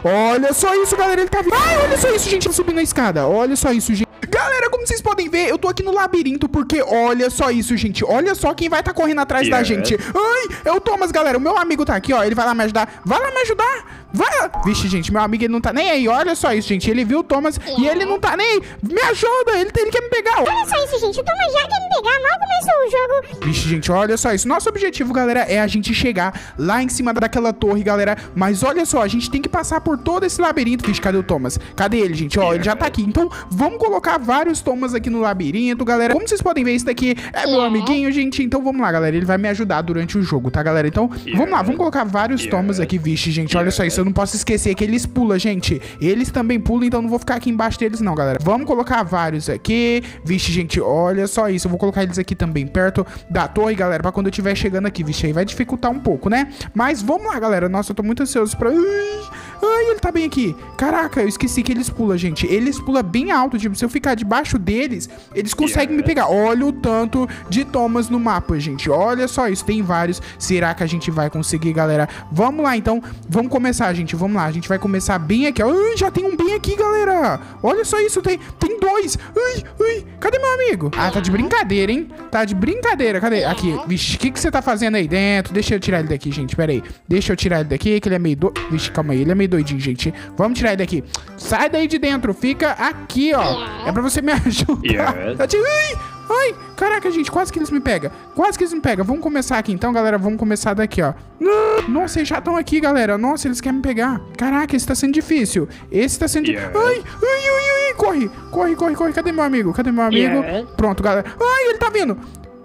Olha só isso, galera. Ele tá vindo. Ai, olha só isso, gente. Ele subindo a escada. Olha só isso, gente. Galera, como vocês podem ver, eu tô aqui no labirinto porque olha só isso, gente. Olha só quem vai tá correndo atrás da gente. Ai, é o Thomas, galera. O meu amigo tá aqui, ó. Ele vai lá me ajudar. Vai lá me ajudar. Vai lá. Vixe, gente, meu amigo, ele não tá nem aí. Olha só isso, gente. Ele viu o Thomas e ele não tá nem aí. Me ajuda. Ele quer me pegar. Olha só isso, gente. O Thomas já quer me pegar. Mal começou o jogo. Vixe, gente, olha só isso. Nosso objetivo, galera, é a gente chegar lá em cima daquela torre, galera. Mas olha só, a gente tem que passar por todo esse labirinto. Vixe, cadê o Thomas? Cadê ele, gente? Ó, ele já tá aqui. Então, vamos colocar vários Thomas aqui no labirinto, galera. Como vocês podem ver, esse daqui é meu amiguinho, gente. Então, vamos lá, galera. Ele vai me ajudar durante o jogo, tá, galera? Então, vamos lá. Vamos colocar vários Thomas aqui. Vixe, gente, olha só isso. Eu não posso esquecer que eles pulam, gente. Eles também pulam, então não vou ficar aqui embaixo deles, não, galera. Vamos colocar vários aqui. Vixe, gente, olha só isso. Eu vou colocar eles aqui também perto da torre, galera, pra quando eu estiver chegando aqui. Vixe, aí vai dificultar um pouco, né? Mas vamos lá, galera. Nossa, eu tô muito ansioso pra... Ai, ele tá bem aqui. Caraca, eu esqueci que eles pulam, gente. Eles pulam bem alto, tipo, se eu ficar debaixo deles, eles conseguem me pegar. Olha o tanto de Thomas no mapa, gente. Olha só isso, tem vários. Será que a gente vai conseguir, galera? Vamos lá, então. Vamos começar, gente. Vamos lá, a gente vai começar bem aqui, ó. Ai, já tem um bem aqui, galera. Olha só isso, tem dois. Ai, cadê meu amigo? Ah, tá de brincadeira, hein? Tá de brincadeira, cadê? Aqui, vixe, o que você tá fazendo aí dentro? Deixa eu tirar ele daqui, gente, pera aí. Deixa eu tirar ele daqui, que ele é meio Vixe, calma aí, ele é meio doidinho, gente. Vamos tirar ele daqui. Sai daí de dentro, fica aqui, ó. É pra você me ajudar. Ai, caraca, gente, quase que eles me pegam. Quase que eles me pegam. Vamos começar aqui então, galera. Vamos começar daqui, ó. Nossa, eles já estão aqui, galera. Nossa, eles querem me pegar. Caraca, esse tá sendo difícil. Esse tá sendo difícil. Ai. Corre. Cadê meu amigo? Pronto, galera. Ai, ele tá vindo.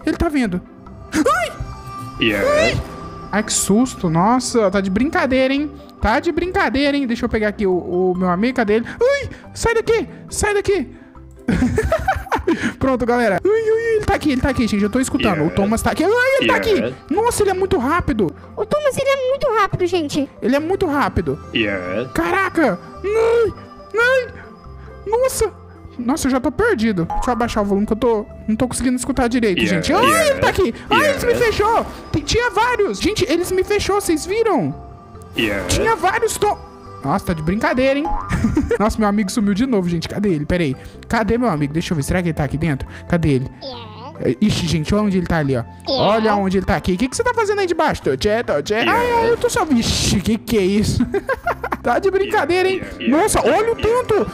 Ai, que susto. Nossa, tá de brincadeira, hein? Deixa eu pegar aqui o meu amigo, cadê ele? Ai, sai daqui. Pronto, galera. Ele tá aqui, gente. Eu tô escutando. O Thomas tá aqui. Ai, ele tá aqui. Nossa, ele é muito rápido. O Thomas, ele é muito rápido, gente. Ele é muito rápido. Caraca. Ai. Nossa, eu já tô perdido. Deixa eu abaixar o volume que eu não tô conseguindo escutar direito, gente. Ai, ele tá aqui. Ai, eles me fechou. Tinha vários. Gente, eles me fechou, vocês viram? Tinha vários Nossa, tá de brincadeira, hein? Nossa, meu amigo sumiu de novo, gente. Cadê ele? Pera aí. Cadê meu amigo? Deixa eu ver. Será que ele tá aqui dentro? Cadê ele? Ixi, gente, olha onde ele tá ali, ó. Olha onde ele tá aqui. O que você tá fazendo aí debaixo? Ai, eu tô só... Vixe, que é isso? Tá de brincadeira, hein? Nossa, olha o tanto.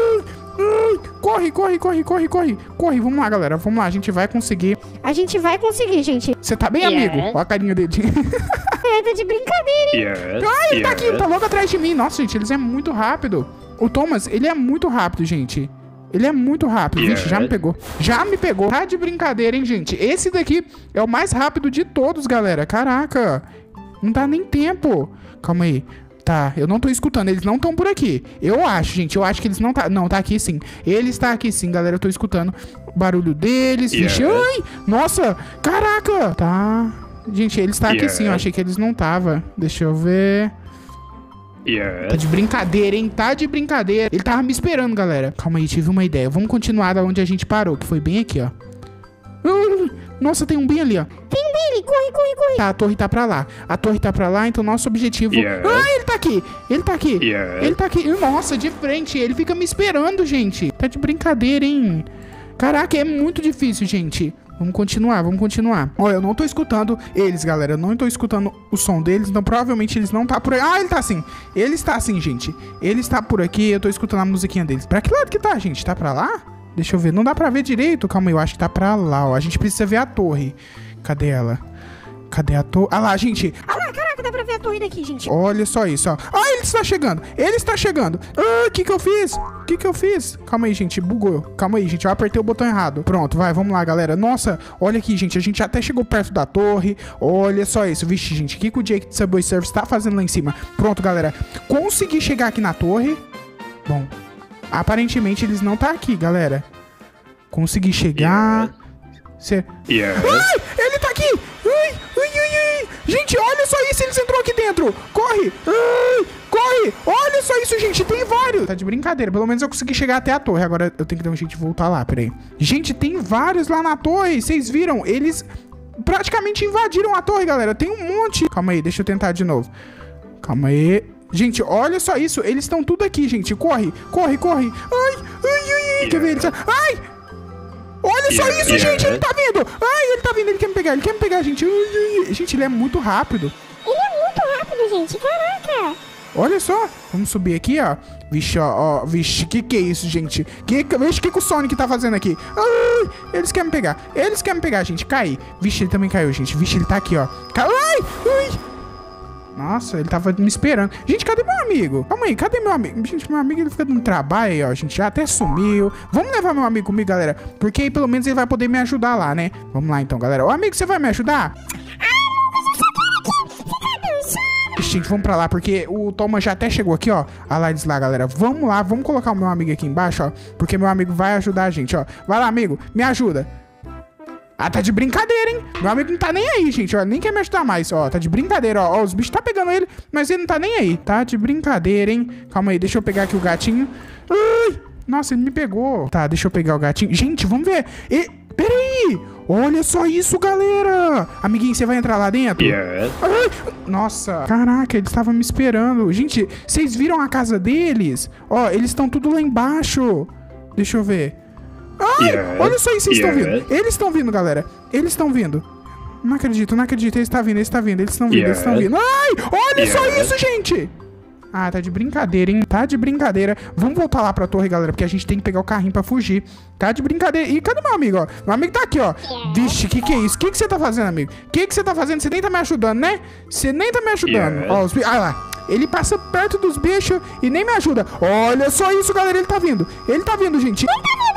Corre, vamos lá, galera. Vamos lá, a gente vai conseguir. Gente. Você tá bem, amigo? Olha a carinha dele. Tá de brincadeira, hein? Ai, ele tá aqui, tá logo atrás de mim. Nossa, gente, eles é muito rápido. O Thomas, ele é muito rápido, gente. Ele é muito rápido. Vixe, já me pegou. Tá de brincadeira, hein, gente? Esse daqui é o mais rápido de todos, galera. Caraca. Não dá nem tempo. Calma aí. Tá, eu não tô escutando, eles não estão por aqui. Eu acho, gente, que eles não tá... Não, tá aqui sim. Ele está aqui sim, galera, eu tô escutando o barulho deles. Vixe, ai, nossa, caraca. Tá, gente, ele está aqui sim, eu achei que eles não estavam. Deixa eu ver. Tá de brincadeira, hein, Ele tava me esperando, galera. Calma aí, tive uma ideia. Vamos continuar da onde a gente parou, que foi bem aqui, ó. Nossa, tem um bem ali, ó. Corre. Tá, a torre tá pra lá. Então nosso objetivo... Ah, ele tá aqui. Nossa, de frente. Ele fica me esperando, gente. Tá de brincadeira, hein? Caraca, é muito difícil, gente. Vamos continuar. Olha, eu não tô escutando eles, galera. Eu não tô escutando o som deles. Então provavelmente eles não tá por aí. Ah, ele tá assim. Ele está assim, gente. Ele está por aqui. Eu tô escutando a musiquinha deles. Pra que lado que tá, gente? Tá pra lá? Deixa eu ver. Não dá pra ver direito. Calma aí, eu acho que tá pra lá, ó. A gente precisa ver a torre. Cadê ela? Cadê a torre? Ah lá, gente. Ah lá, caraca, dá pra ver a torre daqui, gente. Olha só isso, ó. Ah, ele está chegando. Ah, o que eu fiz? Calma aí, gente. Bugou. Calma aí, gente. Eu apertei o botão errado. Pronto, vai. Vamos lá, galera. Nossa, olha aqui, gente. A gente até chegou perto da torre. Olha só isso. Vixe, gente. O que o Jake de Subway Surfers tá fazendo lá em cima? Pronto, galera. Consegui chegar aqui na torre. Bom, aparentemente eles não tá aqui, galera. Consegui chegar. Ai, ele tá aqui. Ai. Gente, olha só isso. Eles entrou aqui dentro. Corre. Olha só isso, gente. Tem vários. Tá de brincadeira. Pelo menos eu consegui chegar até a torre. Agora eu tenho que dar um jeito de voltar lá. Pera aí. Gente, tem vários lá na torre. Vocês viram? Eles praticamente invadiram a torre, galera. Tem um monte. Calma aí. Deixa eu tentar de novo. Calma aí. Gente, olha só isso. Eles estão tudo aqui, gente. Corre, corre, corre. Ai. Quer ver eles? Ai! Olha só isso, gente. Ele tá vindo. Ai, ele tá vindo. Ele quer me pegar. Ele quer me pegar, gente. Gente, ele é muito rápido. Ele é muito rápido, gente. Caraca. Olha só. Vamos subir aqui, ó. Vixe, ó. Vixe, que é isso, gente? Vixe, que o Sonic tá fazendo aqui? Ai, eles querem me pegar. Eles querem me pegar, gente. Cai. Vixe, ele também caiu, gente. Vixe, ele tá aqui, ó. Ai. Nossa, ele tava me esperando. Gente, cadê meu amigo? Calma aí, cadê meu amigo? Gente, meu amigo ele fica dando trabalho aí, ó. A gente já até sumiu. Vamos levar meu amigo comigo, galera. Porque aí pelo menos ele vai poder me ajudar lá, né? Vamos lá então, galera. Ô, amigo, você vai me ajudar? Gente, vamos pra lá, porque o Thomas já até chegou aqui, ó. A Lides lá, galera. Vamos lá, vamos colocar o meu amigo aqui embaixo, ó. Porque meu amigo vai ajudar a gente, ó. Vai lá, amigo, me ajuda. Ah, tá de brincadeira, hein? Meu amigo não tá nem aí, gente, ó. Nem quer me ajudar mais, ó. Tá de brincadeira, ó. Ó, os bichos tá pegando ele, mas ele não tá nem aí. Tá de brincadeira, hein? Calma aí, deixa eu pegar aqui o gatinho. Ai! Nossa, ele me pegou. Tá, deixa eu pegar o gatinho. Gente, vamos ver. Peraí! Olha só isso, galera! Amiguinho, você vai entrar lá dentro? Yes. Ai, nossa! Caraca, eles estavam me esperando. Gente, vocês viram a casa deles? Ó, eles estão tudo lá embaixo. Deixa eu ver. Ai, olha só isso, eles estão vindo. Eles estão vindo, galera. Eles estão vindo. Não acredito, não acredito. Eles estão vindo, eles estão vindo, eles estão vindo, eles estão vindo. Ai, olha só isso, gente! Ah, tá de brincadeira, hein? Tá de brincadeira. Vamos voltar lá pra torre, galera, porque a gente tem que pegar o carrinho pra fugir. Tá de brincadeira. E cadê meu amigo, ó? Meu amigo tá aqui, ó. Vixe, que é isso? Que você tá fazendo, amigo? Que você tá fazendo? Você nem tá me ajudando, né? Você nem tá me ajudando. Ó, ah lá. Ele passa perto dos bichos e nem me ajuda. Olha só isso, galera. Ele tá vindo. Ele tá vindo, gente.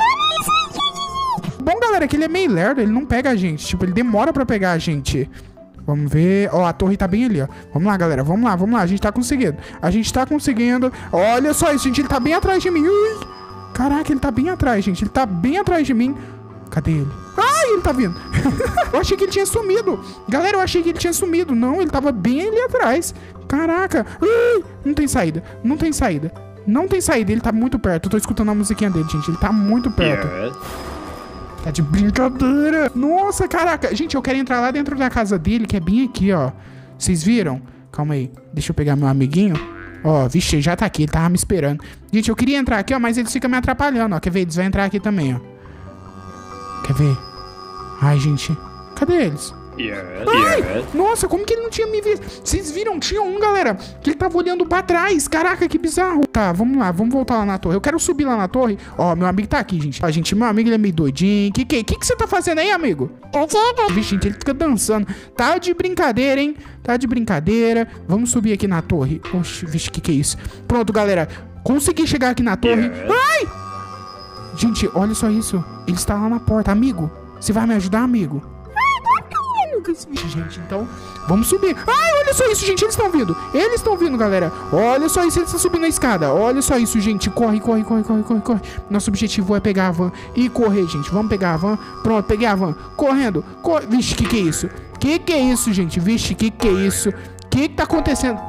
Bom, galera, é que ele é meio lerdo. Ele não pega a gente. Tipo, ele demora pra pegar a gente. Vamos ver. Ó, a torre tá bem ali, ó. Vamos lá, galera. Vamos lá, vamos lá. A gente tá conseguindo. A gente tá conseguindo. Olha só isso, gente. Ele tá bem atrás de mim. Ui. Caraca, ele tá bem atrás, gente. Ele tá bem atrás de mim. Cadê ele? Ai, ele tá vindo. Eu achei que ele tinha sumido. Galera, eu achei que ele tinha sumido. Não, ele tava bem ali atrás. Caraca. Ui. Não tem saída. Não tem saída. Não tem saída. Ele tá muito perto. Eu tô escutando a musiquinha dele, gente. Ele tá muito perto. Tá de brincadeira. Nossa, caraca. Gente, eu quero entrar lá dentro da casa dele, que é bem aqui, ó. Vocês viram? Calma aí. Deixa eu pegar meu amiguinho. Ó, vixe, já tá aqui. Ele tava me esperando. Gente, eu queria entrar aqui, ó, mas eles ficam me atrapalhando, ó. Quer ver? Eles vão entrar aqui também, ó. Quer ver? Ai, gente. Cadê eles? Ai, nossa, como que ele não tinha me visto? Vocês viram? Tinha um, galera, que ele tava olhando pra trás. Caraca, que bizarro. Tá, vamos lá, vamos voltar lá na torre. Eu quero subir lá na torre. Ó, meu amigo tá aqui, gente. Ó, gente, meu amigo, ele é meio doidinho. Que você tá fazendo aí, amigo? Vixe, gente, ele fica dançando. Tá de brincadeira, hein? Tá de brincadeira. Vamos subir aqui na torre. Oxe, vixe, que é isso? Pronto, galera. Consegui chegar aqui na torre. Ai! Gente, olha só isso. Ele está lá na porta. Amigo, você vai me ajudar, amigo? Gente, então vamos subir. Ai, olha só isso, gente, eles estão vindo. Eles estão vindo, galera. Olha só isso, eles estão subindo a escada. Olha só isso, gente, corre, corre, corre, corre, corre, corre. Nosso objetivo é pegar a van e correr, gente. Vamos pegar a van. Pronto, peguei a van. Correndo, vixe, que é isso? Que é isso, gente? Vixe, que é isso? Que tá acontecendo?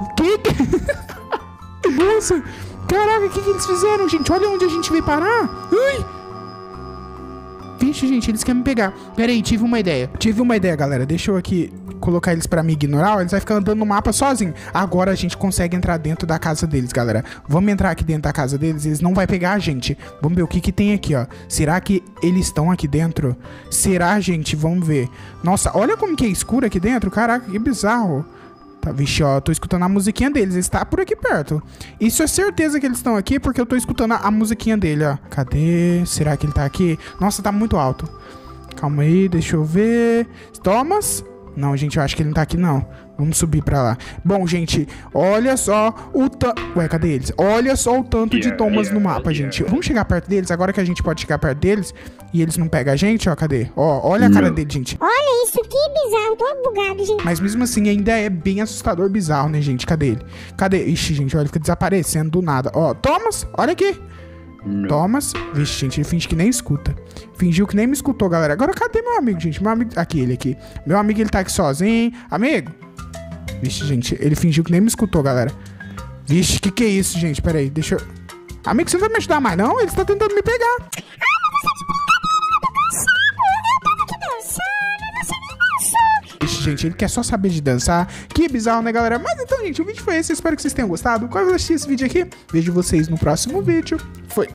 Nossa, caraca, o que eles fizeram, gente? Olha onde a gente veio parar. Ai. Vixe, gente, eles querem me pegar. Pera aí, tive uma ideia. Galera. Deixa eu aqui colocar eles pra me ignorar. Eles vão ficar andando no mapa sozinho. Agora a gente consegue entrar dentro da casa deles, galera. Vamos entrar aqui dentro da casa deles. Eles não vão pegar a gente. Vamos ver o que tem aqui, ó. Será que eles estão aqui dentro? Será, gente? Vamos ver. Nossa, olha como que é escuro aqui dentro. Caraca, que bizarro. Tá, vixe, ó, tô escutando a musiquinha deles. Eles estão por aqui perto. Isso é certeza que eles estão aqui, porque eu tô escutando a musiquinha dele, ó. Cadê? Será que ele tá aqui? Nossa, tá muito alto. Calma aí, deixa eu ver. Thomas? Não, gente, eu acho que ele não tá aqui, não. Vamos subir pra lá. Bom, gente, olha só o tanto... Ué, cadê eles? Olha só o tanto de Thomas no mapa, gente. Vamos chegar perto deles, agora que a gente pode chegar perto deles e eles não pegam a gente, ó, cadê? Ó, olha a cara dele, gente. Olha isso, que bizarro, tô bugado, gente. Mas mesmo assim, ainda é bem assustador, bizarro, né, gente? Cadê ele? Cadê? Ixi, gente, olha, ele fica desaparecendo do nada. Ó, Thomas, olha aqui. Thomas, vixe, gente, ele finge que nem escuta. Fingiu que nem me escutou, galera. Agora, cadê meu amigo, gente? Meu amigo, aqui, ele aqui. Meu amigo, ele tá aqui sozinho. Amigo. Vixe, gente, ele fingiu que nem me escutou, galera. Vixe, que é isso, gente? Pera aí, deixa eu... Amigo, você não vai me ajudar mais, não? Ele está tentando me pegar. Vixe, Ixi, gente, ele quer só saber de dançar. Que bizarro, né, galera? Mas então, gente, o vídeo foi esse. Eu espero que vocês tenham gostado. Qual vai assistir esse vídeo aqui? Vejo vocês no próximo vídeo. Foi.